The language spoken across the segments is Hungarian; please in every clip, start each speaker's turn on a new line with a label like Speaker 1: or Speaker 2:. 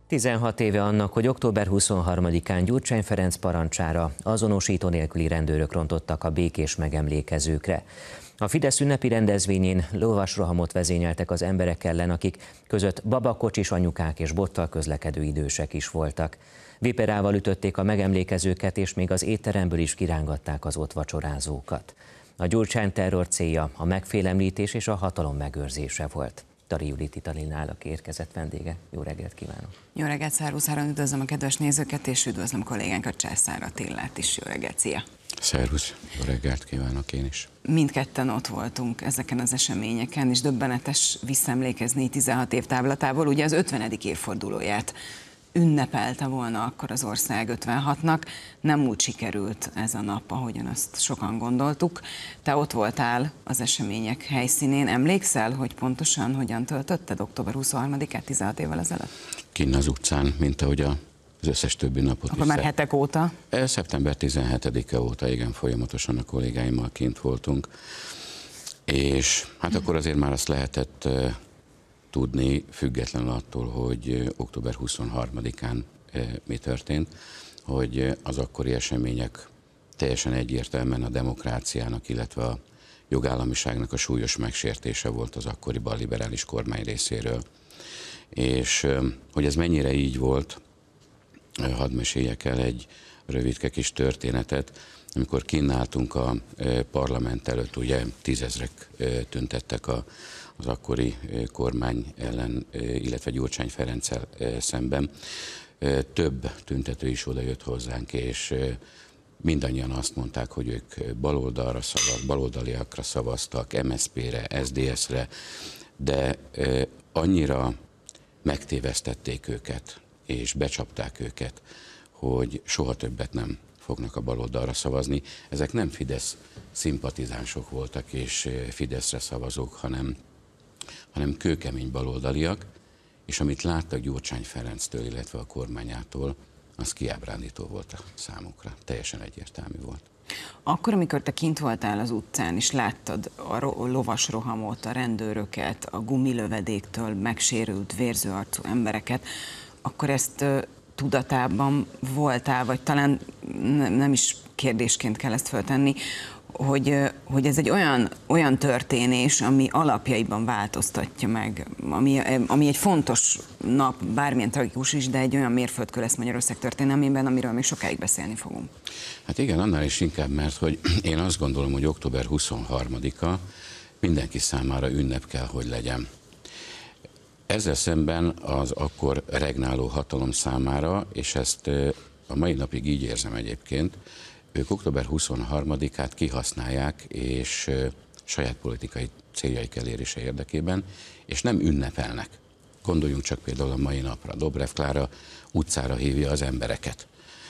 Speaker 1: 16 éve annak, hogy október 23-án Gyurcsány Ferenc parancsára azonosító nélküli rendőrök rontottak a békés megemlékezőkre. A Fidesz ünnepi rendezvényén lovasrohamot vezényeltek az emberek ellen, akik között babakocsis anyukák és bottal közlekedő idősek is voltak. Viperával ütötték a megemlékezőket, és még az étteremből is kirángatták az ott vacsorázókat. A Gyurcsány terror célja a megfélemlítés és a hatalom megőrzése volt. Tari Judit Italinálak érkezett vendége. Jó reggelt kívánok!
Speaker 2: Jó reggelt, Szervusz Áron, üdvözlöm a kedves nézőket, és üdvözlöm kollégánkat, Császár Attillát is. Jó reggelt, szia!
Speaker 3: Szervusz, jó reggelt kívánok én is!
Speaker 2: Mindketten ott voltunk ezeken az eseményeken, és döbbenetes visszaemlékezni 16 év távlatából, ugye az 50. évfordulóját ünnepelte volna akkor az ország 56-nak, nem úgy sikerült ez a nap, ahogyan azt sokan gondoltuk. Te ott voltál az események helyszínén, emlékszel, hogy pontosan hogyan töltötted október 23-át 16 évvel ezelőtt?
Speaker 3: Kinn az utcán, mint ahogy az összes többi napot.
Speaker 2: Akkor már hetek óta?
Speaker 3: Szeptember 17-e óta, igen, folyamatosan a kollégáimmal kint voltunk. És hát akkor azért már azt lehetett tudni, függetlenül attól, hogy október 23-án mi történt, hogy az akkori események teljesen egyértelműen a demokráciának, illetve a jogállamiságnak a súlyos megsértése volt az akkori balliberális kormány részéről. És hogy ez mennyire így volt, hadd meséljek el egy rövidke kis történetet. Amikor kinn álltunk a parlament előtt, ugye tízezrek tüntettek az akkori kormány ellen, illetve Gyurcsány Ferenccel szemben. Több tüntető is odajött hozzánk, és mindannyian azt mondták, hogy ők baloldaliakra szavaztak, MSZP-re, SZDSZ-re, de annyira megtévesztették őket, és becsapták őket, hogy soha többet nem fognak a baloldalra szavazni. Ezek nem Fidesz szimpatizánsok voltak és Fideszre szavazók, hanem kőkemény baloldaliak, és amit láttak Gyurcsány Ferenctől, illetve a kormányától, az kiábrándító volt a számukra. Teljesen egyértelmű volt.
Speaker 2: Akkor, amikor te kint voltál az utcán, és láttad a lovasrohamot, a rendőröket, a gumilövedéktől megsérült, vérzőarcú embereket, akkor ezt tudatában voltál, vagy talán nem is kérdésként kell ezt föltenni, hogy ez egy olyan történés, ami alapjaiban változtatja meg, ami egy fontos nap, bármilyen tragikus is, de egy olyan mérföldkő lesz Magyarország történelmében, amiről még sokáig beszélni fogunk.
Speaker 3: Hát igen, annál is inkább, mert hogy én azt gondolom, hogy október 23-a mindenki számára ünnep kell, hogy legyen. Ezzel szemben az akkor regnáló hatalom számára, és ezt a mai napig így érzem egyébként, ők október 23-át kihasználják, és saját politikai céljaik elérése érdekében, és nem ünnepelnek. Gondoljunk csak például a mai napra. Dobrev Klára utcára hívja az embereket.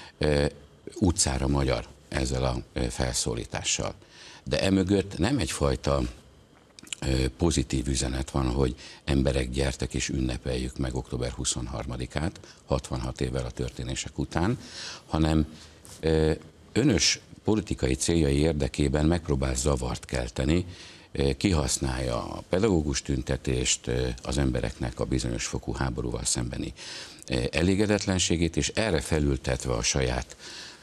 Speaker 3: Utcára magyar ezzel a felszólítással. De emögött nem egyfajta pozitív üzenet van, hogy emberek, gyertek és ünnepeljük meg október 23-át, 66 évvel a történések után, hanem önös politikai céljai érdekében megpróbál zavart kelteni, kihasználja a pedagógus tüntetést, az embereknek a bizonyos fokú háborúval szembeni elégedetlenségét, és erre felültetve a saját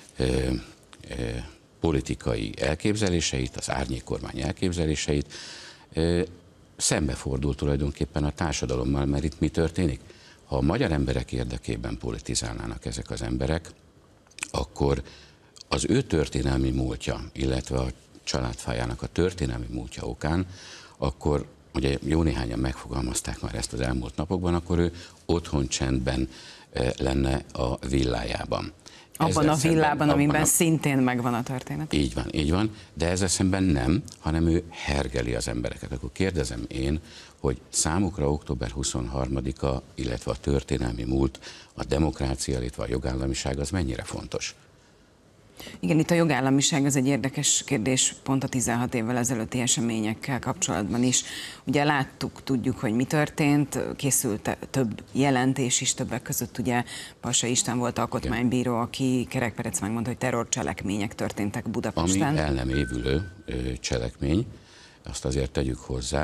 Speaker 3: politikai elképzeléseit, az árnyékkormány elképzeléseit, szembefordul tulajdonképpen a társadalommal, mert itt mi történik? Ha a magyar emberek érdekében politizálnának ezek az emberek, akkor az ő történelmi múltja, illetve a családfájának a történelmi múltja okán, akkor ugye jó néhányan megfogalmazták már ezt az elmúlt napokban, akkor ő otthon csendben lenne a villájában.
Speaker 2: Abban a villában, amiben szintén megvan a történet.
Speaker 3: Így van, de ezzel szemben nem, hanem ő hergeli az embereket. Akkor kérdezem én, hogy számukra október 23-a, illetve a történelmi múlt, a demokrácia, illetve a jogállamiság az mennyire fontos?
Speaker 2: Igen, itt a jogállamiság az egy érdekes kérdés, pont a 16 évvel ezelőtti eseményekkel kapcsolatban is. Ugye láttuk, tudjuk, hogy mi történt, készült több jelentés is, többek között ugye Passa István volt alkotmánybíró, aki kerekperec megmondta, hogy terrorcselekmények történtek Budapesten.
Speaker 3: Ami el nem évülő cselekmény, azt azért tegyük hozzá,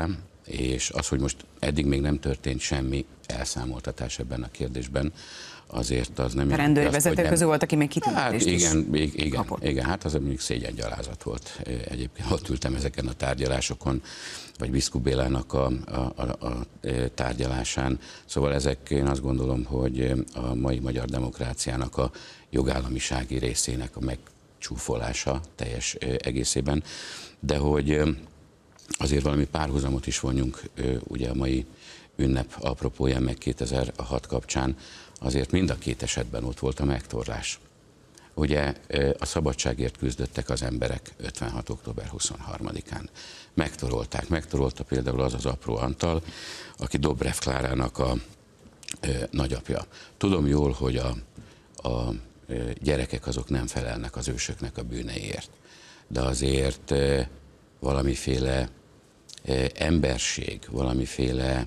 Speaker 3: És az, hogy most eddig még nem történt semmi elszámoltatás ebben a kérdésben, azért az nem...
Speaker 2: A rendőrvezetők közül volt, aki még kitüntetést
Speaker 3: igen, hát az mondjuk szégyengyalázat volt. Egyébként ott ültem ezeken a tárgyalásokon, vagy Viszku Bélának a tárgyalásán. Szóval ezek, én azt gondolom, hogy a mai magyar demokráciának a jogállamisági részének a megcsúfolása teljes egészében, de hogy azért valami párhuzamot is vonjunk, ugye a mai ünnep apropóján, meg 2006 kapcsán, azért mind a két esetben ott volt a megtorlás. Ugye a szabadságért küzdöttek az emberek 56. október 23-án. Megtorolta például az apró Antal, aki Dobrev Klárának a nagyapja. Tudom jól, hogy a gyerekek azok nem felelnek az ősöknek a bűneiért, de azért valamiféle emberség, valamiféle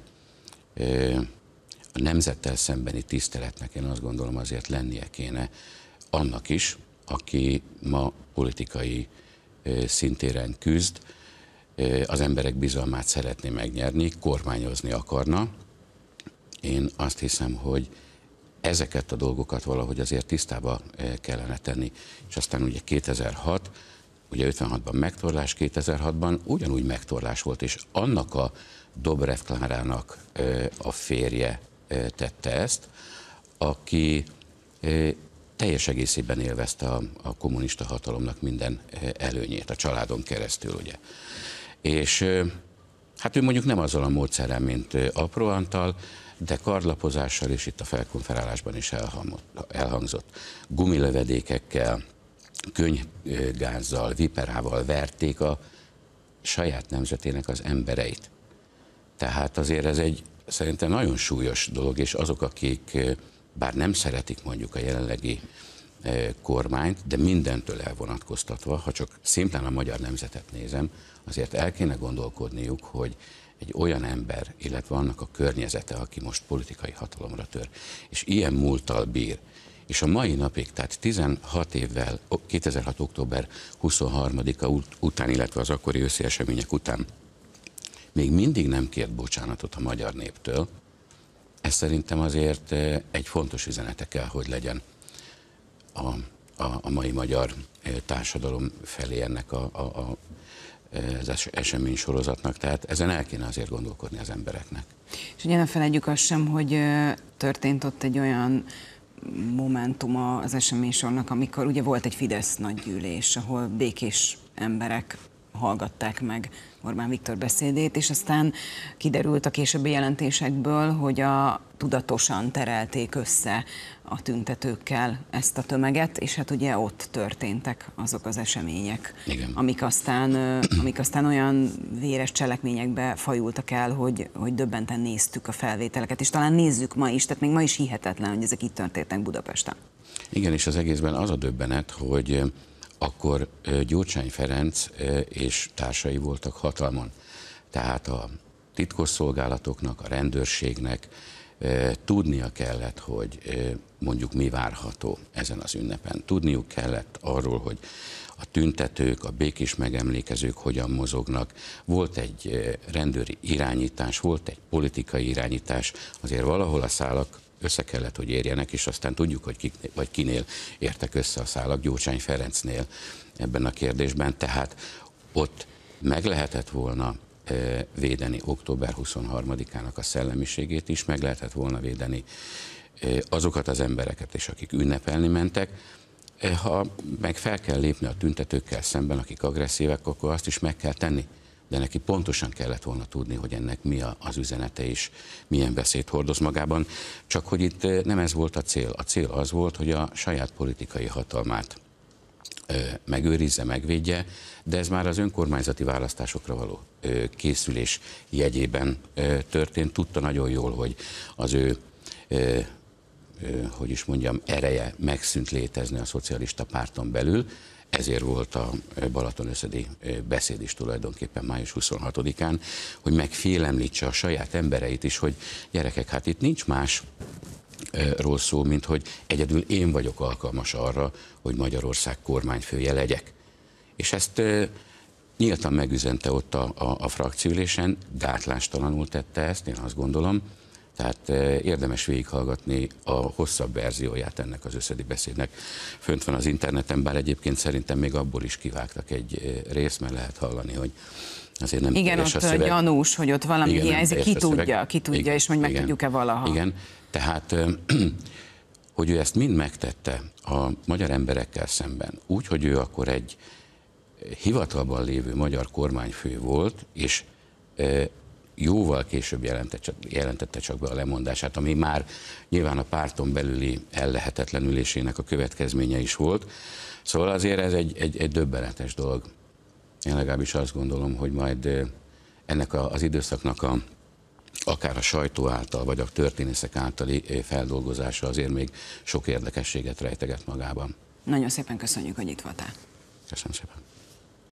Speaker 3: a nemzettel szembeni tiszteletnek én azt gondolom azért lennie kéne annak is, aki ma politikai szintéren küzd, az emberek bizalmát szeretné megnyerni, kormányozni akarna. Én azt hiszem, hogy ezeket a dolgokat valahogy azért tisztába kellene tenni. És aztán ugye 2006, ugye 56-ban megtorlás, 2006-ban ugyanúgy megtorlás volt, és annak a Dobrev Klárának a férje tette ezt, aki teljes egészében élvezte a kommunista hatalomnak minden előnyét, a családon keresztül, ugye. És hát ő mondjuk nem azzal a módszerrel, mint apró Antal, de kardlapozással, és itt a felkonferálásban is elhangzott, gumilövedékekkel, könyvgázzal, viperával verték a saját nemzetének az embereit. Tehát azért ez egy szerintem nagyon súlyos dolog, és azok, akik bár nem szeretik mondjuk a jelenlegi kormányt, de mindentől elvonatkoztatva, ha csak szimplán a magyar nemzetet nézem, azért el kéne gondolkodniuk, hogy egy olyan ember, illetve annak a környezete, aki most politikai hatalomra tör, és ilyen múlttal bír, és a mai napig, tehát 16 évvel, 2006. október 23-a után, illetve az akkori őszi események után még mindig nem kért bocsánatot a magyar néptől, ez szerintem azért egy fontos üzenete kell, hogy legyen a mai magyar társadalom felé ennek az eseménysorozatnak, tehát ezen el kéne azért gondolkodni az embereknek.
Speaker 2: És ugye ne felejtjük azt sem, hogy történt ott egy olyan momentuma az eseménysornak, amikor ugye volt egy Fidesz nagygyűlés, ahol békés emberek hallgatták meg Orbán Viktor beszédét, és aztán kiderült a későbbi jelentésekből, hogy tudatosan terelték össze a tüntetőkkel ezt a tömeget, és hát ugye ott történtek azok az események, amik aztán olyan véres cselekményekbe fajultak el, hogy döbbenten néztük a felvételeket, és talán nézzük ma is, tehát még ma is hihetetlen, hogy ezek itt történtek Budapesten.
Speaker 3: Igen, és az egészben az a döbbenet, hogy akkor Gyurcsány Ferenc és társai voltak hatalmon. Tehát a titkosszolgálatoknak, a rendőrségnek tudnia kellett, hogy mondjuk mi várható ezen az ünnepen. Tudniuk kellett arról, hogy a tüntetők, a békés megemlékezők hogyan mozognak. Volt egy rendőri irányítás, volt egy politikai irányítás, azért valahol a szálak össze kellett, hogy érjenek, és aztán tudjuk, hogy kinél értek össze a szálak, Gyurcsány Ferencnél ebben a kérdésben. Tehát ott meg lehetett volna védeni október 23-ának a szellemiségét is, meg lehetett volna védeni azokat az embereket is, akik ünnepelni mentek. Ha meg fel kell lépni a tüntetőkkel szemben, akik agresszívek, akkor azt is meg kell tenni. De neki pontosan kellett volna tudni, hogy ennek mi az üzenete és milyen veszélyt hordoz magában. Csak hogy itt nem ez volt a cél. A cél az volt, hogy a saját politikai hatalmát megőrizze, megvédje, de ez már az önkormányzati választásokra való készülés jegyében történt. Tudta nagyon jól, hogy az ő hogy is mondjam, ereje megszűnt létezni a szocialista párton belül, ezért volt a Balatonöszödi beszéd is tulajdonképpen május 26-án, hogy megfélemlítse a saját embereit is, hogy gyerekek, hát itt nincs másról szó, mint hogy egyedül én vagyok alkalmas arra, hogy Magyarország kormányfője legyek. És ezt nyíltan megüzente ott a frakcióülésen, gátlástalanul tette ezt, én azt gondolom. Tehát érdemes végighallgatni a hosszabb verzióját ennek az összödi beszédnek. Fönt van az interneten, bár egyébként szerintem még abból is kivágtak egy részt, mert lehet hallani, hogy azért nem
Speaker 2: igen,
Speaker 3: teljes
Speaker 2: ott
Speaker 3: a szöveg.
Speaker 2: Gyanús, hogy ott valami
Speaker 3: Igen,
Speaker 2: hiányzik, ki tudja,
Speaker 3: igen,
Speaker 2: és hogy meg
Speaker 3: igen,
Speaker 2: tudjuk-e valaha.
Speaker 3: Igen, tehát hogy ő ezt mind megtette a magyar emberekkel szemben, úgy, hogy ő akkor egy hivatalban lévő magyar kormányfő volt, és jóval később jelentette csak be a lemondását, ami már nyilván a párton belüli ellehetetlenülésének a következménye is volt. Szóval azért ez egy döbbenetes dolog. Én legalábbis azt gondolom, hogy majd ennek az időszaknak akár a sajtó által, vagy a történészek általi feldolgozása azért még sok érdekességet rejteget magában.
Speaker 2: Nagyon szépen köszönjük, hogy itt voltál.
Speaker 3: Köszönöm szépen.